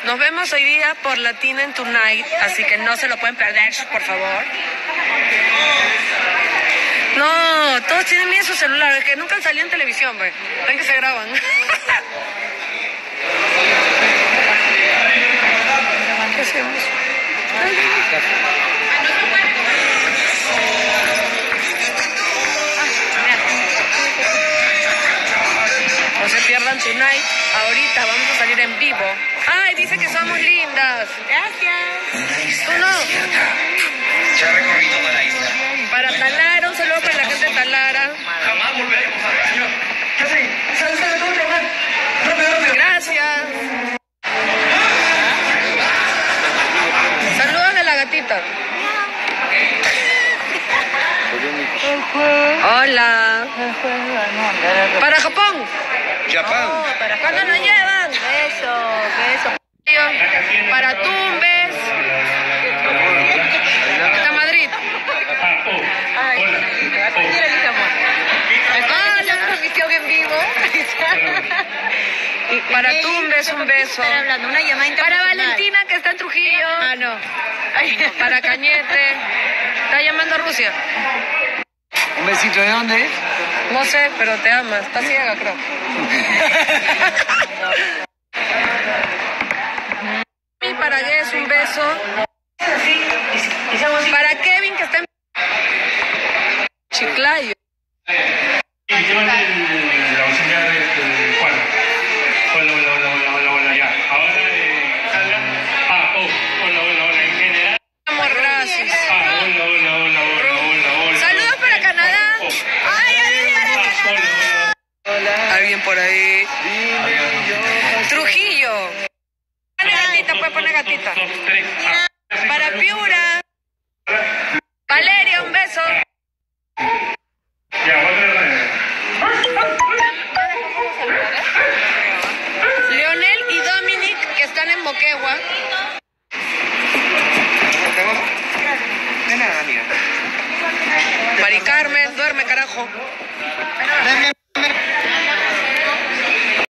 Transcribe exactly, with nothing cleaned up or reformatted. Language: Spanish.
Nos vemos hoy día por Latina en Tonight, así que no se lo pueden perder, por favor. No, todos tienen miedo en su celular, es que nunca han salido en televisión, pues. Ven que se graban. ¿Qué hacemos? No se pierdan Tonight, ahorita vamos a salir en vivo. Ay, dice que somos lindas. Gracias. ¿Tú no? Ya recorrí toda la isla. Para Talara, un saludo para la gente de Talara. Jamás volveremos a ver, señor. Gracias. Saludos de la gatita. Hola. Para Japón. Japón. ¿Cuándo nos llevan? Beso, beso. Para Tumbes. Hasta Madrid. Ay, ah, la transmisión en vivo. Para Tumbes, un beso. Estar hablando, una llamada Para internacional. Valentina, que está en Trujillo. Ah, no. Para Cañete. Está llamando a Rusia. ¿Un besito de dónde? No sé, pero te ama. Está ciega, creo. Y para Guess, un beso. Para Kevin, que está en Chiclayo. Y llevan el, la auxiliar de este, Juan. Hola, hola, hola, hola, hola, hola, ya. Ahora, eh, salga. Ah, oh, hola, hola, hola, en general. Amor, gracias. Ah, hola, hola, hola, hola, hola, hola. Saludos para Canadá. Oh, oh. Ay, alguien para Ah, Canadá. hola, hola. Alguien por ahí. Trujillo. Pone gatita, pues pone gatita. Dos, dos, tres. Ah, Para Piura. Valeria, un beso. ya, voy a traer. Leonel y Dominic, que están en Moquegua. De nada, amiga. Mari Carmen, duerme, carajo.